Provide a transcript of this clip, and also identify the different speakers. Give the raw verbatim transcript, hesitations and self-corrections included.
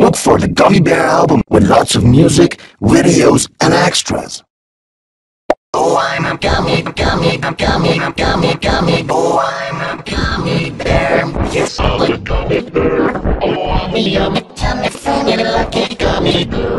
Speaker 1: Look for the Gummy Bear album with lots of music, videos, and extras. Oh, I'm a gummy, gummy, I'm gummy, I'm gummy, gummy. Oh, I'm a gummy bear. Yes, I'm a gummy bear. Oh, I'm a yummy, tummy, funny, lucky gummy bear.